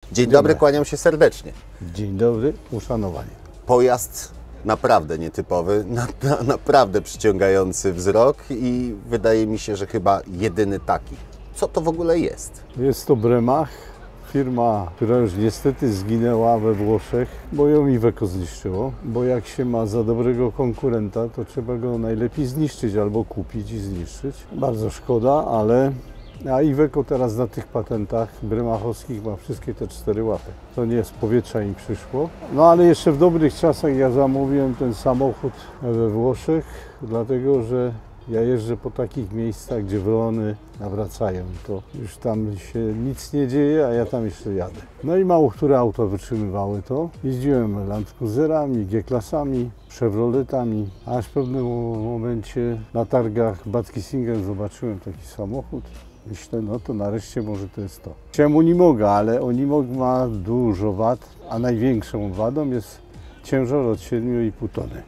Dzień dobry, kłaniam się serdecznie. Dzień dobry, uszanowanie. Pojazd naprawdę nietypowy, naprawdę przyciągający wzrok i wydaje mi się, że chyba jedyny taki. Co to w ogóle jest? Jest to Bremach, firma, która już niestety zginęła we Włoszech, bo ją Iveco zniszczyło. Bo jak się ma za dobrego konkurenta, to trzeba go najlepiej zniszczyć albo kupić i zniszczyć. Bardzo szkoda, ale Iveco teraz na tych patentach bremachowskich ma wszystkie te 4 łapy. To nie z powietrza im przyszło. No ale jeszcze w dobrych czasach ja zamówiłem ten samochód we Włoszech, dlatego że ja jeżdżę po takich miejscach, gdzie wrony nawracają. To już tam się nic nie dzieje, a ja tam jeszcze jadę. No i mało które auto wytrzymywały to. Jeździłem Land Cruiserami, G-klasami, Chevroletami, aż w pewnym momencie na targach Bad Kissingen zobaczyłem taki samochód. Myślę, no to nareszcie może to jest to. Chciałem Unimoga, ale Unimog ma dużo wad, a największą wadą jest ciężar od 7,5 tony.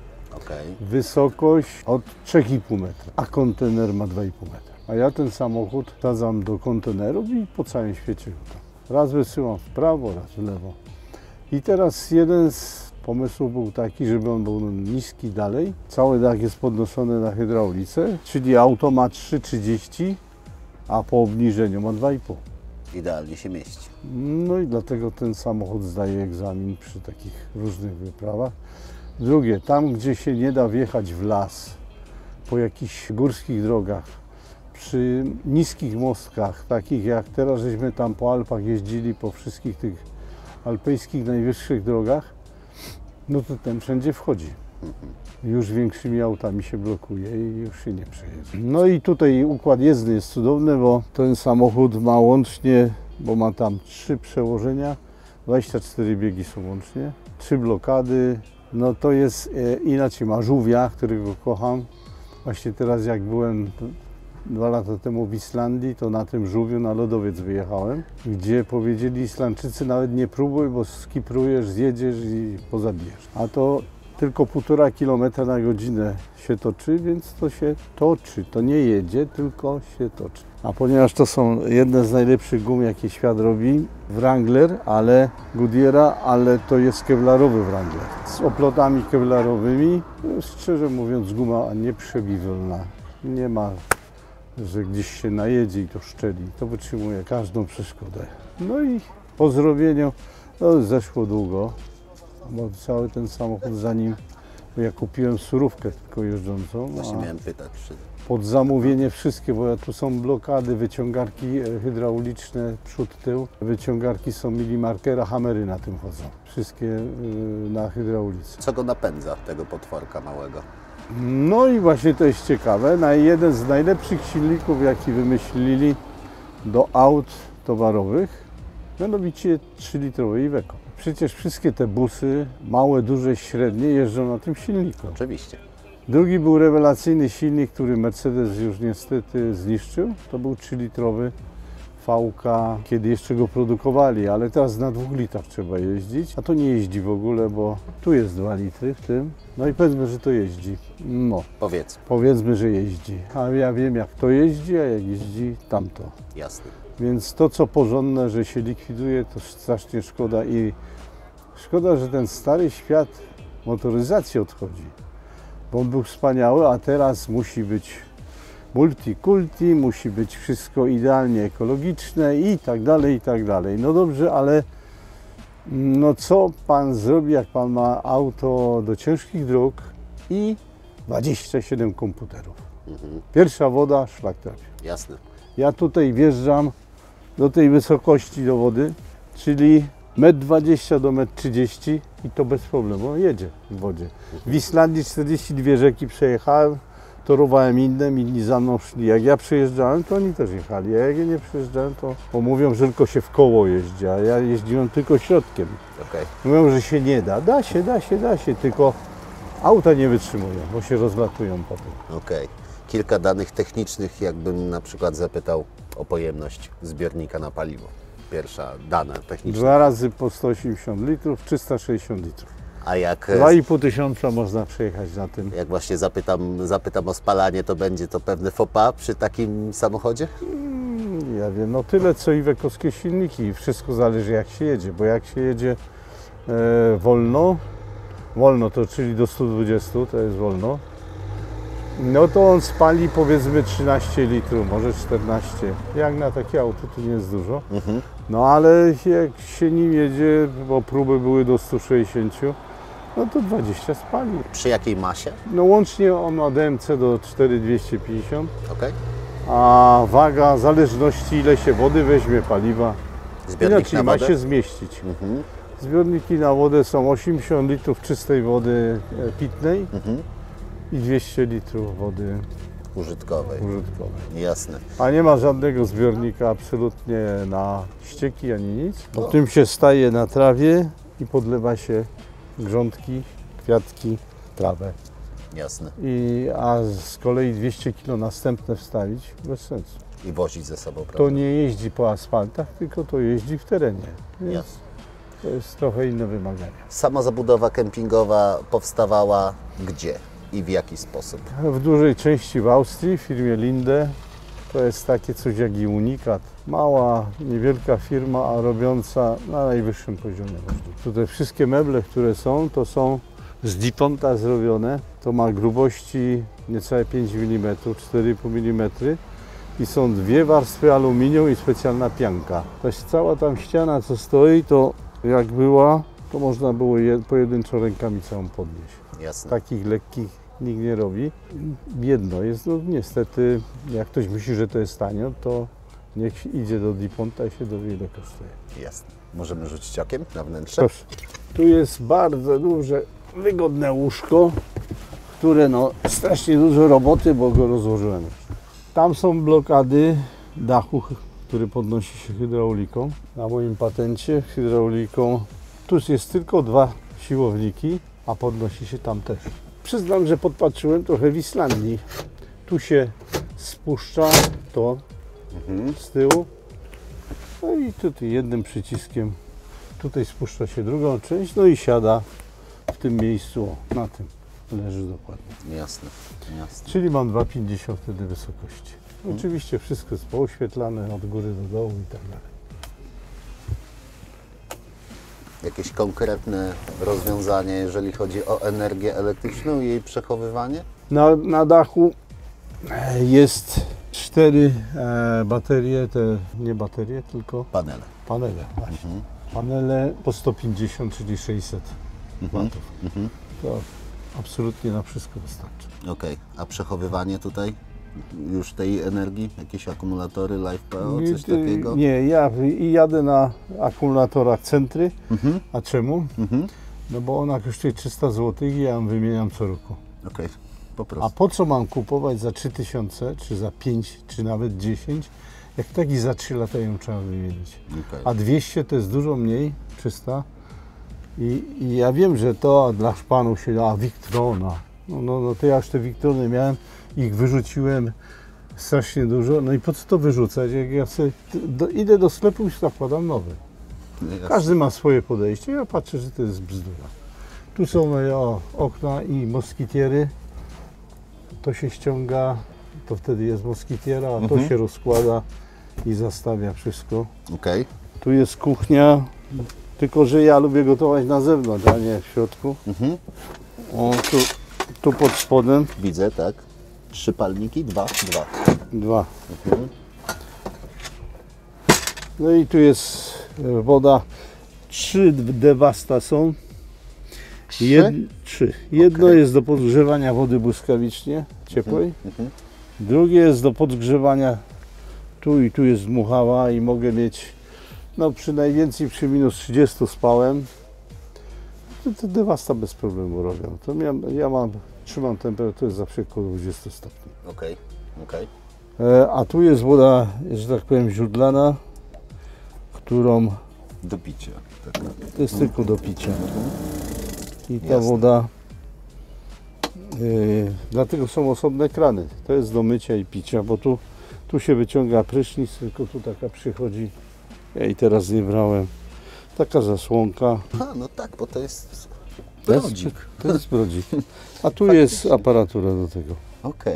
Wysokość od 3,5 metra, a kontener ma 2,5 metra. A ja ten samochód wsadzam do kontenerów i po całym świecie go raz wysyłam w prawo, raz w lewo. I teraz jeden z pomysłów był taki, żeby on był niski dalej. Cały dach jest podnoszony na hydraulice, czyli auto ma 3,30, a po obniżeniu ma 2,5. Idealnie się mieści. No i dlatego ten samochód zdaje egzamin przy takich różnych wyprawach. Drugie, tam gdzie się nie da wjechać w las, po jakichś górskich drogach, przy niskich mostkach, takich jak teraz żeśmy tam po Alpach jeździli, po wszystkich tych alpejskich najwyższych drogach, no to ten wszędzie wchodzi. Już większymi autami się blokuje i już się nie przejeżdża. No i tutaj układ jezdny jest cudowny, bo ten samochód ma łącznie, bo ma tam 3 przełożenia, 24 biegi są łącznie, 3 blokady. No to jest inaczej, ma żółwia, którego kocham. Właśnie teraz jak byłem 2 lata temu w Islandii, to na tym żółwiu na lodowiec wyjechałem, gdzie powiedzieli Islandczycy, nawet nie próbuj, bo skiprujesz, zjedziesz i pozabijesz. A to tylko 1,5 km na godzinę się toczy, więc to się toczy. To nie jedzie, tylko się toczy. A ponieważ to są jedne z najlepszych gum, jakie świat robi, Wrangler, ale Goodyeara, ale to jest kevlarowy Wrangler. Z oplotami kevlarowymi, szczerze mówiąc, guma nieprzebijana. Nie ma, że gdzieś się najedzie i to szczeli. To wytrzymuje każdą przeszkodę. No i po zrobieniu, no zeszło długo, bo cały ten samochód zanim, bo ja kupiłem surówkę tylko jeżdżącą. Właśnie miałem pytać. Pod zamówienie wszystkie, bo tu są blokady, wyciągarki hydrauliczne, przód, tył. Wyciągarki są milimarkera, hamery na tym chodzą. Wszystkie na hydraulice. Co go napędza, tego potworka małego? No i właśnie to jest ciekawe. Jeden z najlepszych silników, jaki wymyślili do aut towarowych, mianowicie 3-litrowy Iveco. Przecież wszystkie te busy, małe, duże, średnie, jeżdżą na tym silniku. Oczywiście. Drugi był rewelacyjny silnik, który Mercedes już niestety zniszczył. To był 3-litrowy VK, kiedy jeszcze go produkowali, ale teraz na 2 litrach trzeba jeździć. A to nie jeździ w ogóle, bo tu jest 2 litry w tym. No i powiedzmy, że to jeździ. No. Powiedzmy, że jeździ. A ja wiem, jak to jeździ, a jak jeździ tamto. Jasne. Więc to, co porządne, że się likwiduje, to strasznie szkoda i szkoda, że ten stary świat motoryzacji odchodzi. Bo on był wspaniały, a teraz musi być multikulti, musi być wszystko idealnie ekologiczne i tak dalej, i tak dalej. No dobrze, ale no co Pan zrobi, jak Pan ma auto do ciężkich dróg i 27 komputerów? Pierwsza woda, szlak trafi. Jasne. Ja tutaj wjeżdżam do tej wysokości do wody, czyli 1,20 m do 1,30 m i to bez problemu jedzie w wodzie. W Islandii 42 rzeki przejechałem, torowałem inni za mną szli. Jak ja przejeżdżałem, to oni też jechali, a jak ja nie przejeżdżałem, to mówią, że tylko się w koło jeździ, a ja jeździłem tylko środkiem. Mówią, że się nie da. Da się, tylko auta nie wytrzymują, bo się rozlatują potem. Kilka danych technicznych, jakbym na przykład zapytał o pojemność zbiornika na paliwo. Pierwsza dana techniczna. 2 razy po 180 litrów, 360 litrów. A jak 2,5 tysiąca można przejechać na tym. Jak właśnie zapytam o spalanie, to będzie to pewne faux pas przy takim samochodzie? ja wiem, no tyle co iwekowskie silniki. Wszystko zależy jak się jedzie, bo jak się jedzie wolno to czyli do 120, to jest wolno, no to on spali powiedzmy 13 litrów, może 14. Jak na takie auto to nie jest dużo. No ale jak się nim jedzie, bo próby były do 160, no to 20 spali. Przy jakiej masie? No łącznie on ma DMC do 4,250, Okej. a waga w zależności ile się wody weźmie, paliwa, Zbiornik inaczej na ma wodę? się zmieścić. Zbiorniki na wodę są 80 litrów czystej wody pitnej i 200 litrów wody Użytkowej. użytkowej. Jasne. A nie ma żadnego zbiornika absolutnie na ścieki ani nic. Po tym się staje na trawie i podlewa się grządki, kwiatki, trawę. Jasne. A z kolei 200 kg następne wstawić bez sensu. I wozić ze sobą, prawda? To nie jeździ po asfaltach, tylko to jeździ w terenie. Więc Jasne. to jest trochę inne wymagania. Sama zabudowa kempingowa powstawała gdzie i w jaki sposób? W dużej części w Austrii, w firmie Linde. To jest takie coś jak i unikat. Mała, niewielka firma, a robiąca na najwyższym poziomie. Tutaj wszystkie meble, które są, to są z Diponta zrobione. To ma grubości niecałe 5 mm, 4,5 mm i są dwie warstwy aluminium i specjalna pianka. Cała tam ściana, co stoi, to jak była, to można było pojedynczo rękami całą podnieść. Jasne. Takich lekkich nikt nie robi. Biedno jest, no niestety, jak ktoś myśli, że to jest tanio, to niech idzie do Diponta i się dowie, ile kosztuje. Jasne. Możemy rzucić okiem na wnętrze? Proszę. Tu jest bardzo duże, wygodne łóżko, które no strasznie dużo roboty, bo go rozłożyłem. Tam są blokady dachu, który podnosi się hydrauliką. Na moim patencie hydrauliką tu jest tylko 2 siłowniki, a podnosi się tam też. Przyznam, że podpatrzyłem trochę w Islandii. Tu się spuszcza to z tyłu. No i tutaj jednym przyciskiem tutaj spuszcza się drugą część, no i siada w tym miejscu, o, na tym leży dokładnie. Jasne. Jasne. Czyli mam 2,50 wtedy wysokości. Oczywiście wszystko jest pooświetlane od góry do dołu i tak dalej. Jakieś konkretne rozwiązanie, jeżeli chodzi o energię elektryczną i jej przechowywanie? Na dachu jest 4 baterie, nie baterie, tylko Panele. panele. Właśnie. Panele po 150, czyli 600 watów. To absolutnie na wszystko wystarczy. Okej. A przechowywanie tutaj? Już tej energii? Jakieś akumulatory, LiFePO, coś takiego? Nie, ja jadę na akumulatorach Centry. A czemu? No bo ona kosztuje 300 zł i ja ją wymieniam co roku. Okej. Po A prostu. po co mam kupować za 3000, czy za 5, czy nawet 10, jak taki za 3 lata ją trzeba wymienić. Okej. A 200 to jest dużo mniej, 300. I ja wiem, że to dla szpanów się da, Victrona. No to ja już te Victrony miałem, ich wyrzuciłem strasznie dużo. No i po co to wyrzucać, jak ja sobie idę do sklepu i zakładam nowy. Jasne. Każdy ma swoje podejście, ja patrzę, że to jest bzdura. Tu są moje okna i moskitiery. To się ściąga, to wtedy jest moskitiera, a to się rozkłada i zastawia wszystko. Okej. Tu jest kuchnia, tylko że ja lubię gotować na zewnątrz, a nie w środku. O, tu pod spodem Widzę, tak. 3 palniki? 2? 2. No i tu jest woda. 3 dewasta są. 3. Jedno jest do podgrzewania wody błyskawicznie, ciepłej. Drugie jest do podgrzewania tu i tu jest dmuchała i mogę mieć, no przy najwięcej przy minus 30 spałem. Te dewasta bez problemu robią. To trzymam temperaturę zawsze około 20 stopni. Okej. A tu jest woda, że tak powiem, źródlana, którą Do picia. Tak. to jest tylko do picia. I ta Jasne. woda, dlatego są osobne krany. To jest do mycia i picia, bo tu się wyciąga prysznic, tylko tu taka przychodzi. Ja jej teraz nie brałem. Taka zasłonka. A, no tak, bo to jest To jest- brodzik. To jest brodzik. A tu jest aparatura do tego. Okej.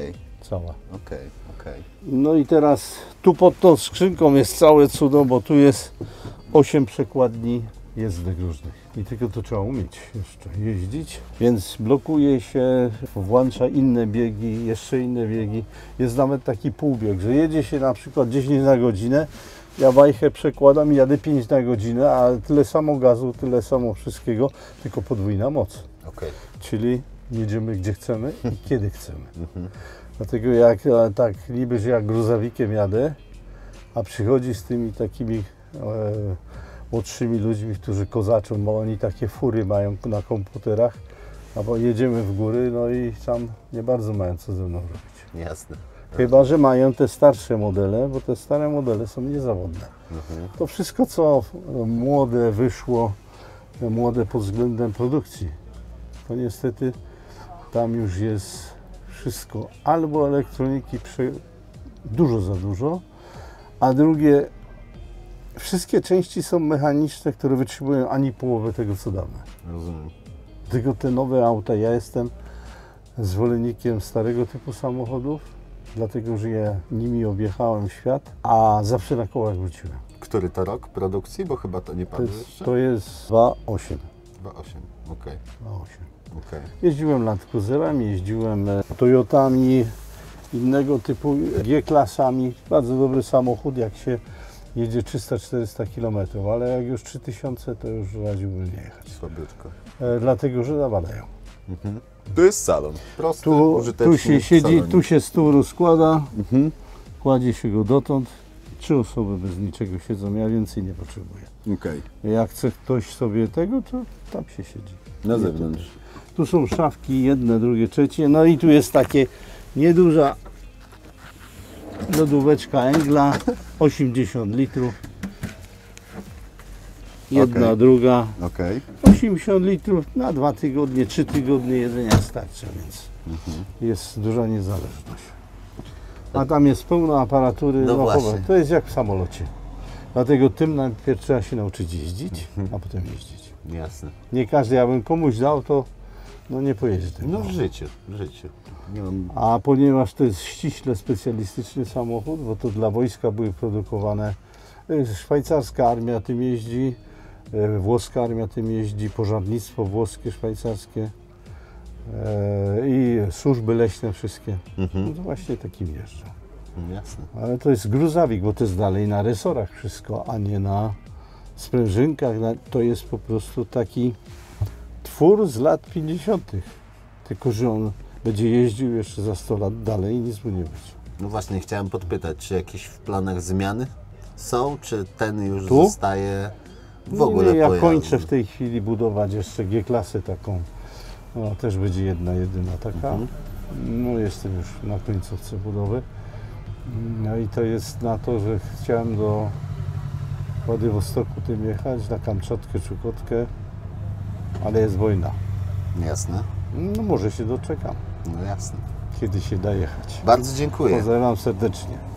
cała. Okej. No i teraz tu pod tą skrzynką jest całe cudo, bo tu jest 8 przekładni jezdek różnych. I tylko to trzeba umieć jeszcze jeździć. Więc blokuje się, włącza inne biegi, jeszcze inne biegi. Jest nawet taki półbieg, że jedzie się na przykład 10 na godzinę, ja wajchę przekładam i jadę 5 na godzinę, a tyle samo gazu, tyle samo wszystkiego, tylko podwójna moc. Okej. Czyli jedziemy gdzie chcemy i kiedy chcemy. Dlatego jak tak niby, że jak gruzawikiem jadę, a przychodzi z tymi takimi młodszymi ludźmi, którzy kozaczą, bo oni takie fury mają na komputerach, albo jedziemy w góry, no i tam nie bardzo mają co ze mną robić. Jasne. Chyba że mają te starsze modele, bo te stare modele są niezawodne. To wszystko, co młode wyszło, młode pod względem produkcji, to niestety tam już jest wszystko albo elektroniki dużo za dużo, a drugie, wszystkie części są mechaniczne, które wytrzymują ani połowę tego, co dawne. Rozumiem. Tylko te nowe auta, ja jestem zwolennikiem starego typu samochodów, dlatego że ja nimi objechałem świat, a zawsze na kołach wróciłem. Który to rok produkcji? Bo chyba to nie padło jeszcze? To jest 2.8. 2.8. Okej. 2.8. Jeździłem Land Cruiserami, jeździłem Toyotami, innego typu G-klasami. Bardzo dobry samochód, jak się jedzie 300-400 km, ale jak już 3000, to już radziłbym nie jechać. Słabiutko. Dlatego, że zawalają. Tu jest salon. Prosty, Tu użyteczny się siedzi, salonik. tu się stół rozkłada, kładzie się go dotąd. 3 osoby bez niczego siedzą, ja więcej nie potrzebuję. Okej. Jak chce ktoś sobie tego, to tam się siedzi. Na zewnątrz. Tu są szafki, jedne, drugie, trzecie. No i tu jest takie nieduża lodóweczka Engla, 80 litrów. Jedna, Okej. druga. Okej. 80 litrów na 2 tygodnie, 3 tygodnie jedzenia starczy, więc jest duża niezależność. A tam jest pełno aparatury. No właśnie. To jest jak w samolocie. Dlatego tym najpierw trzeba się nauczyć jeździć, a potem jeździć. Jasne. Nie każdy, ja bym komuś dał, to no nie pojedzie tym. No w życiu. Nie mam... A ponieważ to jest ściśle specjalistyczny samochód, bo to dla wojska były produkowane, szwajcarska armia tym jeździ, włoska armia tym jeździ, pożarnictwo włoskie, szwajcarskie i służby leśne wszystkie. No to właśnie takim jeżdżą. Jasne. Ale to jest gruzawik, bo to jest dalej na resorach wszystko, a nie na sprężynkach. To jest po prostu taki twór z lat 50. Tylko że on będzie jeździł jeszcze za 100 lat dalej i nic mu nie będzie. No właśnie, chciałem podpytać, czy jakieś w planach zmiany są, czy ten już Tu? zostaje w ogóle Nie, ja pojazdem? kończę w tej chwili budować jeszcze G-klasę taką. No, też będzie jedyna taka. No, jestem już na końcówce budowy. No i to jest na to, że chciałem do Władywostoku tym jechać, na Kamczatkę, Czukotkę, ale jest wojna. Jasne. No może się doczekam, No jasne. kiedy się da jechać. Bardzo dziękuję. Pozdrawiam serdecznie.